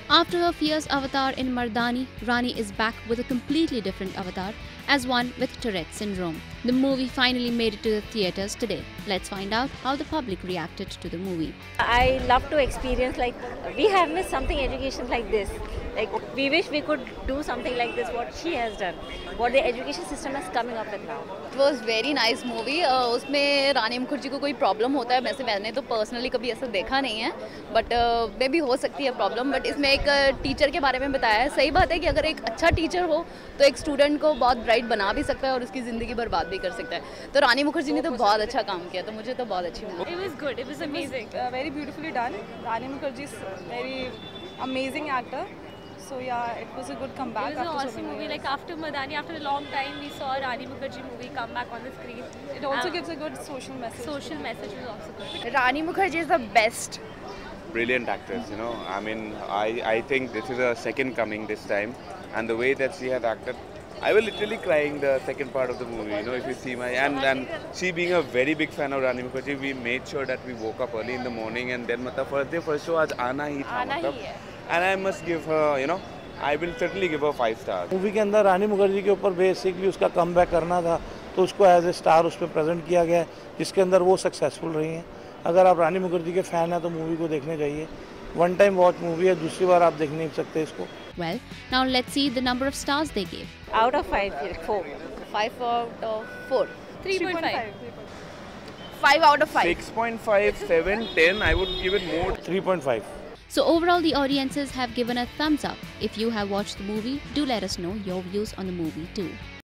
After her fierce avatar in Mardani, Rani is back with a completely different avatar as one with Tourette syndrome. The movie finally made it to the theatres today. Let's find out how the public reacted to the movie. I love to experience, like, we have missed something education like this. Like, we wish we could do something like this, what she has done, what the education system is coming up with now. It was very nice movie. उसमें रानी मुखर्जी को कोई problem होता है, वैसे मैंने तो personally कभी ऐसा देखा नहीं है, बट मे भी हो सकती है प्रॉब्लम. बट इसमें एक टीचर के बारे में बताया है. सही बात है कि अगर एक अच्छा टीचर हो तो एक स्टूडेंट को बहुत ब्राइट बना भी सकता है और उसकी ज़िंदगी बर्बाद भी कर सकता है. तो रानी मुखर्जी ने तो बहुत अच्छा काम किया, तो मुझे तो बहुत अच्छी लगी. It was good. It was amazing. Very beautifully done. Rani Mukherjee is very amazing actor. So yeah, it was a good comeback. It was an awesome movie. Like after Mardani, after a long time, we saw Rani Mukherjee movie come back on the screen. It also gives a good social message. Social message was also good. Rani Mukherjee is the best. Brilliant actress, you know. I mean, I think this is a second coming this time, and the way that she had acted, I was literally crying the second part of the movie. You know, if you see my and she being a very big fan of Rani Mukherjee, we made sure that we woke up early in the morning and then first show आज आना ही था. And I must give her, you know, I will certainly give her 5 stars. Movie के अंदर रानी मुखर्जी के ऊपर basically उसका comeback करना था, तो उसको एज ए स्टार उस पर प्रेजेंट किया गया है, जिसके अंदर वो सक्सेसफुल रही हैं. अगर आप रानी मुखर्जी के फैन हैं तो मूवी को देखने जाइए. वन टाइम वॉच मूवी है, दूसरी बार आप देख नहीं सकते इसको. Well, now let's see the number of stars they gave. Out of 5, 4. 5 out of 4. 3.5. 5 out of 5. 6.5, 7, 10. I would give it more. 3.5. So overall, the audiences have given a thumbs up. If you have watched the movie, do let us know your views on the movie too.